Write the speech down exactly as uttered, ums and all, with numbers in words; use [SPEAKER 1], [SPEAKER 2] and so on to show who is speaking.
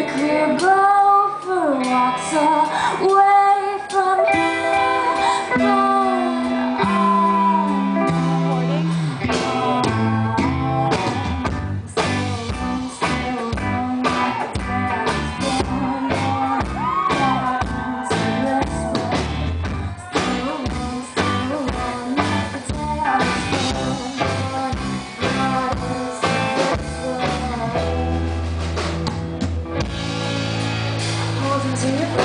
[SPEAKER 1] Take me both for walks away from here, but I'm still on my dad's born, born to this way. Still, still on my dad's born, born to this way. Hold on to your